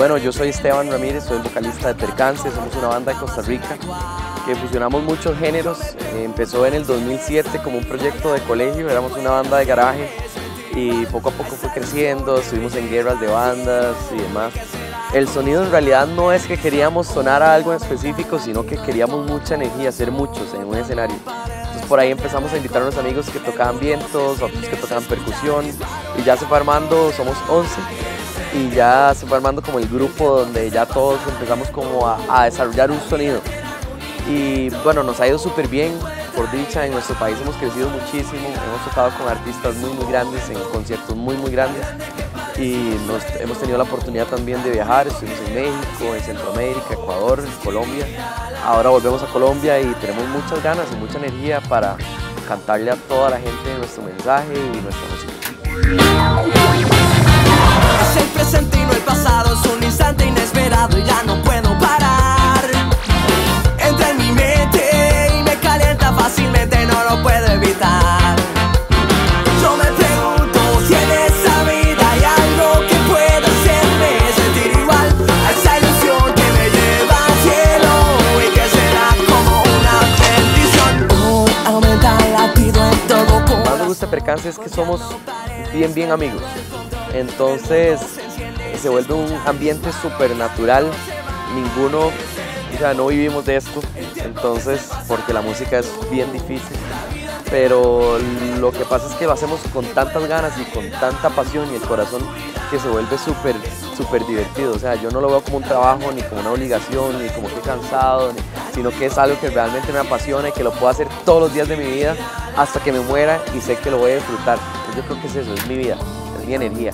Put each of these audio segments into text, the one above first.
Bueno, yo soy Esteban Ramírez, soy el vocalista de Percance, somos una banda de Costa Rica que fusionamos muchos géneros. Empezó en el 2007 como un proyecto de colegio, éramos una banda de garaje y poco a poco fue creciendo, estuvimos en guerras de bandas y demás. El sonido en realidad no es que queríamos sonar a algo en específico, sino que queríamos mucha energía, ser muchos en un escenario. Entonces por ahí empezamos a invitar a unos amigos que tocaban vientos, otros que tocaban percusión y ya se fue armando, somos 11 y ya se fue armando como el grupo donde ya todos empezamos como a desarrollar un sonido. Y bueno, nos ha ido súper bien, por dicha, en nuestro país hemos crecido muchísimo, hemos tocado con artistas muy grandes, en conciertos muy grandes y hemos tenido la oportunidad también de viajar, estuvimos en México, en Centroamérica, Ecuador, Colombia. Ahora volvemos a Colombia y tenemos muchas ganas y mucha energía para cantarle a toda la gente nuestro mensaje y nuestra música. Es el presente y no el pasado, es un instante inesperado y ya no puedo parar. Entra en mi mente y me calienta fácilmente, no lo puedo evitar. Yo me pregunto si en esa vida hay algo que pueda hacerme sentir igual a esa ilusión que me lleva al cielo y que será como una bendición. Hoy aumenta el latido en todo. Lo que más me gusta de Percance es que somos bien amigos. Entonces se vuelve un ambiente súper natural, ninguno, o sea, no vivimos de esto, entonces, porque la música es bien difícil, pero lo que pasa es que lo hacemos con tantas ganas y con tanta pasión y el corazón que se vuelve súper divertido. O sea, yo no lo veo como un trabajo, ni como una obligación, ni como que cansado, sino que es algo que realmente me apasiona y que lo puedo hacer todos los días de mi vida hasta que me muera y sé que lo voy a disfrutar. Yo creo que es eso, es mi vida, es mi energía.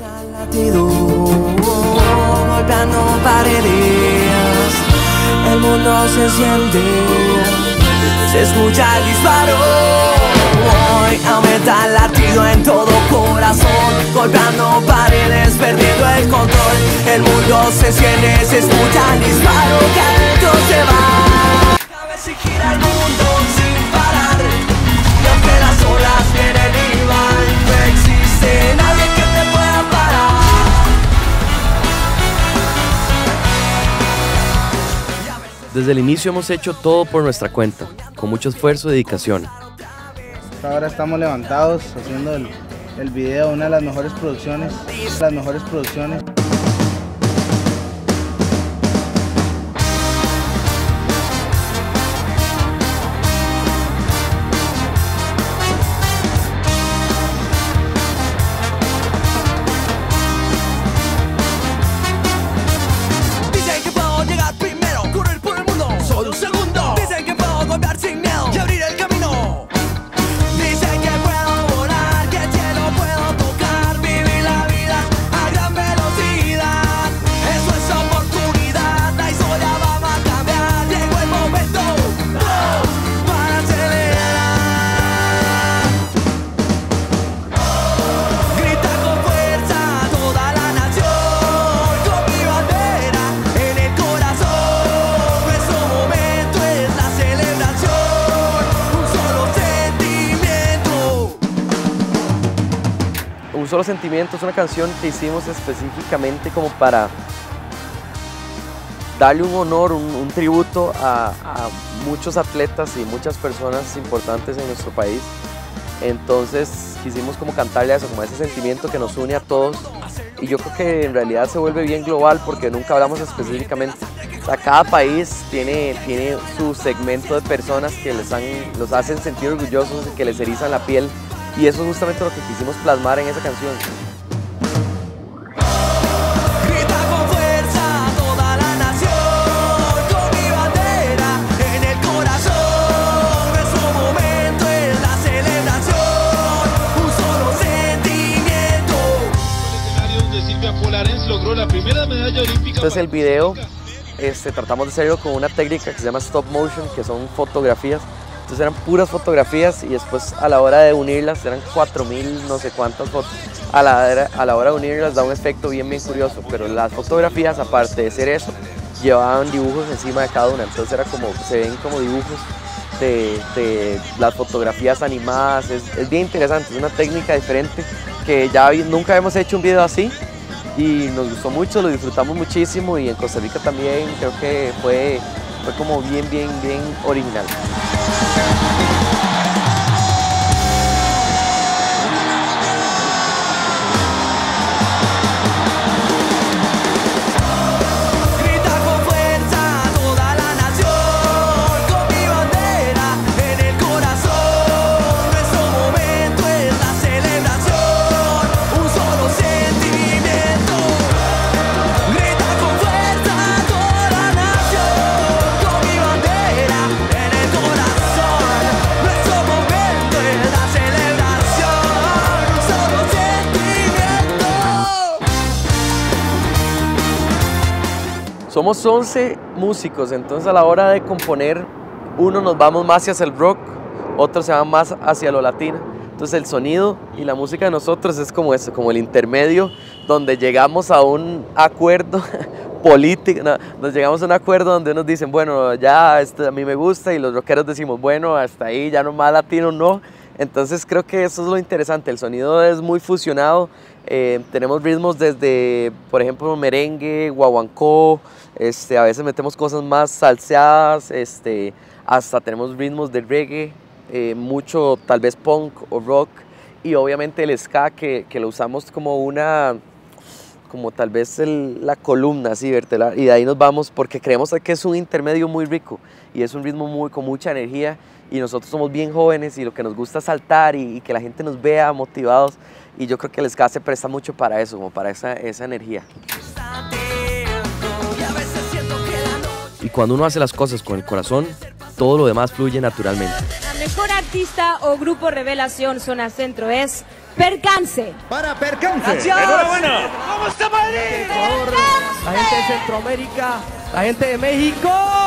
Golpeando paredes, el mundo se enciende, se escucha el disparo. Hoy aumenta el latido en todo corazón, golpeando paredes, perdiendo el control. El mundo se enciende, se escucha el disparo, que adentro se va. A ver si gira el mundo sin parar, y aunque las olas vienen y van, no existe nadie que te pueda parar. Desde el inicio hemos hecho todo por nuestra cuenta, con mucho esfuerzo y dedicación. Ahora estamos levantados haciendo el video, una de las mejores producciones. Dicen que puedo llegar primero, correr por el mundo, solo un segundo. Dicen que puedo golpear sin miedo y abrir el camino. Dicen que puedo volar, que el cielo puedo tocar, vivir la vida a gran velocidad. Eso es oportunidad, la historia va a cambiar. Llegó el momento para acelerar. Grita con fuerza toda la nación, con mi bandera en el corazón. Nuestro momento es la celebración, un solo sentimiento. Un solo sentimiento es una canción que hicimos específicamente como para darle un honor, un tributo a muchos atletas y muchas personas importantes en nuestro país. Entonces quisimos como cantarle a eso, como a ese sentimiento que nos une a todos. Y yo creo que en realidad se vuelve bien global porque nunca hablamos específicamente. O sea, cada país tiene su segmento de personas que los hacen sentir orgullosos y que les erizan la piel. Y eso es justamente lo que quisimos plasmar en esa canción. Grita con fuerza toda la nación, con mi bandera en el corazón. Nuestro momento es la celebración, un solo sentimiento. Donde Silvia Polarens logró la primera medalla olímpica. Entonces el video tratamos de hacerlo con una técnica que se llama stop motion, que son fotografías. Entonces eran puras fotografías y después a la hora de unirlas, eran 4000 no sé cuántas fotos, a la hora de unirlas da un efecto bien curioso, pero las fotografías, aparte de ser eso, llevaban dibujos encima de cada una, entonces era como, se ven como dibujos de las fotografías animadas. Es bien interesante, es una técnica diferente que ya nunca hemos hecho un video así y nos gustó mucho, lo disfrutamos muchísimo y en Costa Rica también creo que fue como bien original. Somos 11 músicos, entonces a la hora de componer, uno nos vamos más hacia el rock, otros se van más hacia lo latino. Entonces el sonido y la música de nosotros es como eso, como el intermedio, donde llegamos a un acuerdo político, nos llegamos a un acuerdo donde nos dicen, bueno, ya a mí me gusta, y los rockeros decimos, bueno, hasta ahí, ya no más latino, no. Entonces creo que eso es lo interesante, el sonido es muy fusionado, tenemos ritmos desde, por ejemplo, merengue, guaguancó, a veces metemos cosas más salseadas, hasta tenemos ritmos de reggae, mucho tal vez punk o rock, y obviamente el ska que lo usamos como tal vez la columna así vertebral, y de ahí nos vamos porque creemos que es un intermedio muy rico y es un ritmo con mucha energía, y nosotros somos bien jóvenes y lo que nos gusta es saltar y que la gente nos vea motivados, y yo creo que el ska se presta mucho para eso, como para esa energía. Y cuando uno hace las cosas con el corazón, todo lo demás fluye naturalmente. La mejor artista o grupo revelación Zona Centro es Percance. Para Percance. Gracias. Enhorabuena. ¿Cómo está Madrid? La gente de Centroamérica, la gente de México.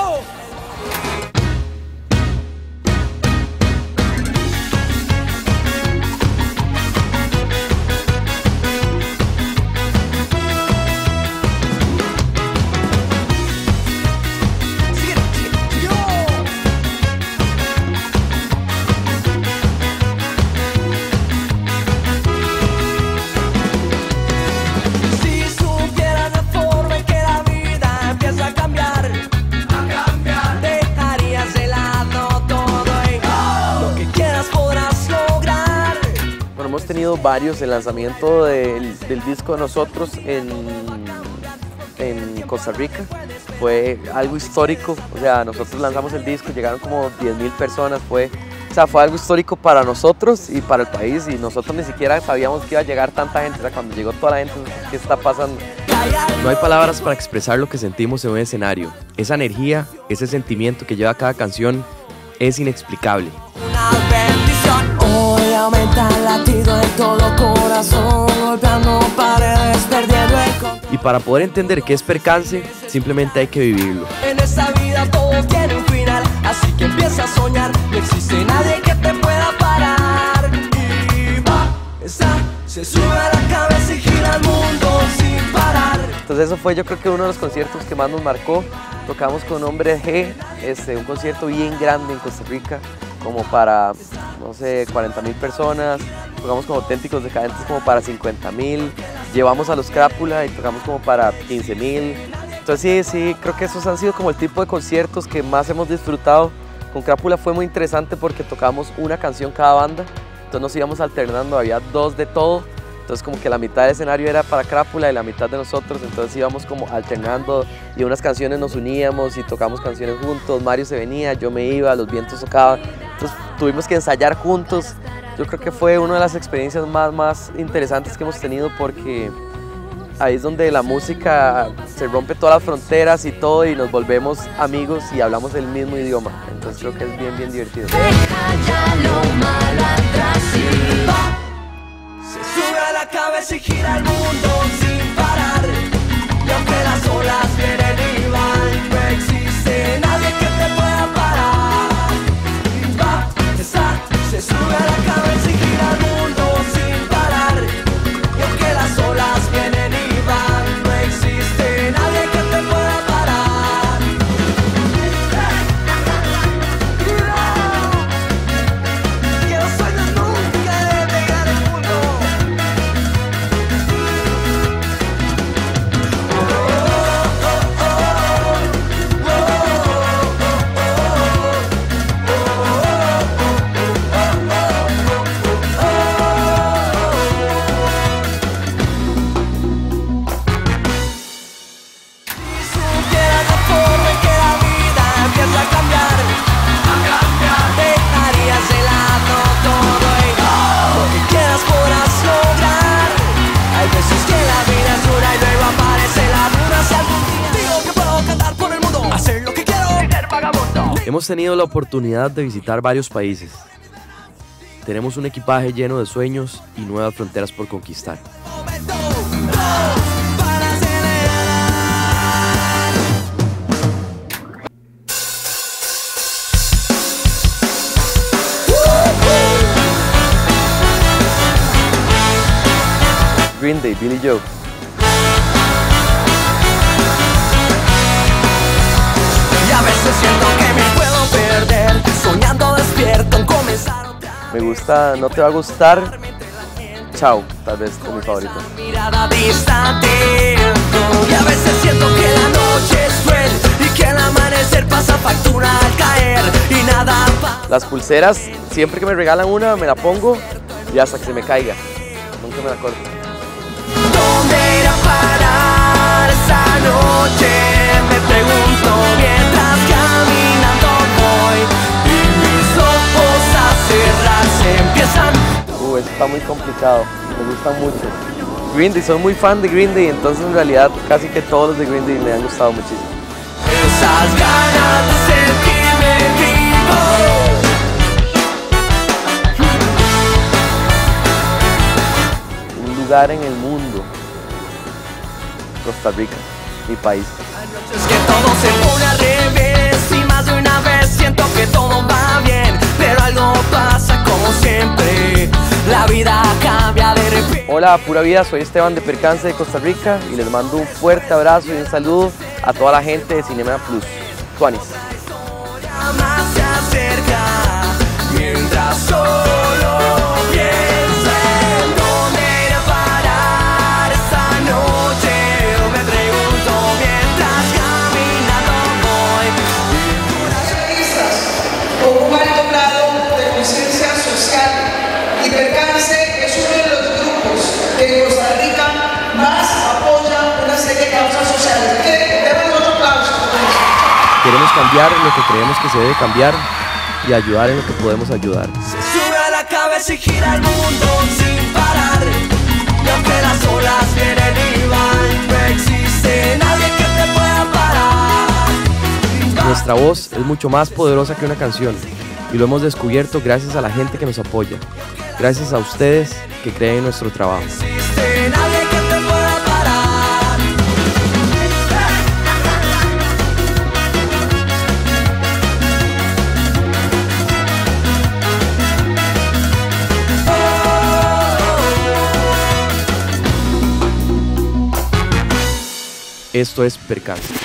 Hemos tenido varios, el lanzamiento del disco de nosotros en Costa Rica fue algo histórico, o sea, nosotros lanzamos el disco, llegaron como 10.000 personas, fue algo histórico para nosotros y para el país, y nosotros ni siquiera sabíamos que iba a llegar tanta gente, o sea, cuando llegó toda la gente, ¿qué está pasando? No hay palabras para expresar lo que sentimos en un escenario, esa energía, ese sentimiento que lleva cada canción es inexplicable. Hoy aumenta el latido en todo corazón, golpeando paredes, perdiendo el control. Y para poder entender qué es Percance, simplemente hay que vivirlo. En esta vida todo tiene un final, así que empieza a soñar, no existe nadie que te pueda parar. Y va, se sube a la cabeza y gira el mundo sin parar. Entonces eso fue, yo creo que uno de los conciertos que más nos marcó. Tocamos con Hombre G, un concierto bien grande en Costa Rica, como para, no sé, 40.000 personas. Tocamos con Auténticos Decadentes como para 50.000. Llevamos a los Crápula y tocamos como para 15.000. Entonces sí, creo que esos han sido como el tipo de conciertos que más hemos disfrutado. Con Crápula fue muy interesante porque tocamos una canción cada banda, entonces nos íbamos alternando, había dos de todo. Entonces como que la mitad del escenario era para Crápula y la mitad de nosotros, entonces íbamos como alternando y unas canciones nos uníamos y tocamos canciones juntos, Mario se venía, yo me iba, los vientos tocaban, entonces tuvimos que ensayar juntos. Yo creo que fue una de las experiencias más interesantes que hemos tenido porque ahí es donde la música se rompe todas las fronteras y todo y nos volvemos amigos y hablamos el mismo idioma, entonces creo que es bien divertido. Sube a la cabeza y gira el mundo sin parar. Y aunque las olas vienen y van, no existe nadie que te pueda parar. Y va, se sube a la cabeza y gira el mundo sin parar. Y aunque las olas vienen y van, no existe nadie que te pueda parar. Que los sueños nunca Hemos tenido la oportunidad de visitar varios países. Tenemos un equipaje lleno de sueños y nuevas fronteras por conquistar. Green Day, Billy Joe. Y a veces siento que me puedo perder, soñando despierto en comenzar otra Me gusta No te va a gustar. Chao, tal vez es mi favorito. mirada distante. Y a veces siento que la noche es cruel y que el amanecer pasa factura al caer y nada pasa. Las pulseras, siempre que me regalan una, me la pongo y hasta que se me caiga. Nunca me la corto. ¿Dónde irá a parar esta noche? Me pregunto mientras caminando voy y mis ojos a cerrarse empiezan. Eso está muy complicado, me gustan mucho. Green Day, soy muy fan de Green Day, entonces en realidad casi que todos los de Green Day me han gustado muchísimo. Esas ganas de sentirme vivo. Un lugar en el mundo. Costa Rica, mi país. Es que todo se pone al revés y más de una vez siento que todo va bien, pero algo pasa como siempre, la vida cambia de repente. Hola, pura vida, soy Esteban de Percance de Costa Rica y les mando un fuerte abrazo y un saludo a toda la gente de Cinema Plus. Tuanis. Más se acerca mientras solo pienso en dónde ir a parar esta noche. Me pregunto mientras caminando voy. Accionistas con un alto grado de conciencia social y Percance es uno de los grupos que en Costa Rica más apoya una serie de causas sociales. Demos otro aplauso. Queremos cambiar lo que creemos que se debe cambiar y ayudar en lo que podemos ayudar. Sube a la cabeza y gira el mundo sin parar. Y aunque las olas vienen y van, no existe nadie que te pueda parar. Nuestra voz es mucho más poderosa que una canción y lo hemos descubierto gracias a la gente que nos apoya. Gracias a ustedes que creen en nuestro trabajo. No existe nadie que te pueda parar. Esto es Percance.